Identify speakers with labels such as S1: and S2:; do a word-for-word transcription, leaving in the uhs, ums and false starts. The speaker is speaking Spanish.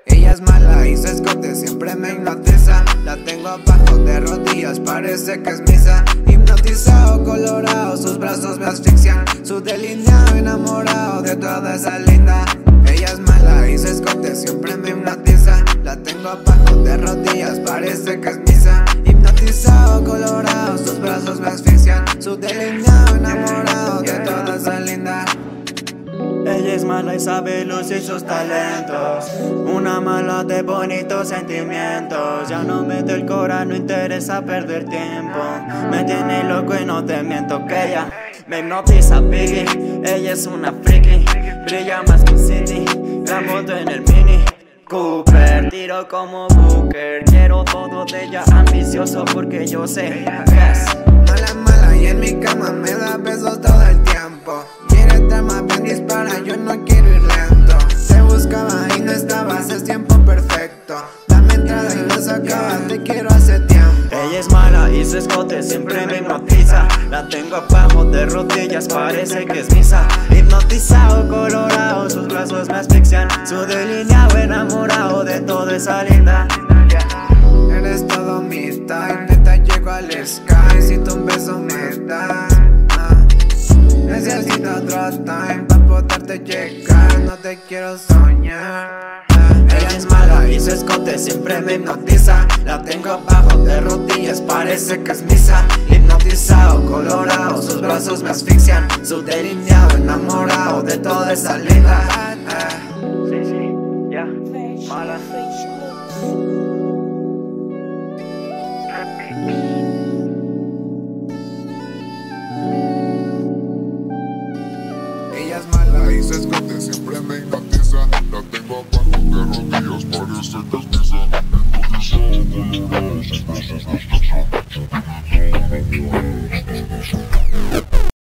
S1: Ella es mala y su escote siempre me hipnotiza. La tengo abajo de rodillas, parece que es misa. Hipnotizado, colorado, sus brazos me asfixian. Su delineado, enamorado de toda esa linda. Ella es mala y su escote siempre me hipnotiza. La tengo abajo de rodillas, parece que es misa. Hipnotizado, colorado, sus brazos me asfixian. Su delineado, enamorado de toda esa linda.
S2: Ella es mala y sabe lucir sus talentos. Una mala de bonitos sentimientos. Ya no mete el cora, no interesa perder tiempo. Me tiene loco y no te miento que ella me hipnotiza, Biggie. Ella es una friki, brilla más que un city. La moto en el Mini Cooper, tiro como Booker. Quiero todo de ella, ambicioso porque yo sé yes.
S1: Mala, mala y en mi cama me da besos todo el tiempo. Quiere estar más bien dispara, yo no quiero ir lento. Te buscaba y no estabas, es tiempo perfecto. Dame entrada y no sacaba, te quiero hace tiempo.
S2: Ella es mala y su escote siempre me hipnotiza. La tengo abajo de rodillas, parece que es misa. Hipnotizado, colorado, sus brazos me asfixian. Su delineado, enamorado de toda esa linda.
S1: Eres todo mi type, neta llego al sky. Si tú un beso me das, ah. Necesito otro time pa' poderte llegar. No te quiero soñar, ah.
S2: Ella es mala y su escote siempre me hipnotiza. La tengo abajo de rodillas, parece que es misa. Hipnotizado, colorado, sus brazos me asfixian. Su delineado, enamorado de toda esa linda.
S1: ah.
S2: Sí, sí, ya, mala.
S1: Ella es mala
S3: Y su escote siempre me hipnotiza. La tengo abajo de rodillas, parece que es misa. Hipnotizado, colorado, sus brazos me asfixian. Su delineado, enamorado de toda esa linda.